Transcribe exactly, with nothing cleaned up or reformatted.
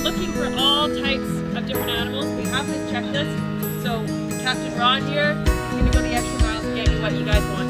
looking for all types of different animals, we have this checklist. So Captain Ron here is going to go the extra mile to get you what you guys want.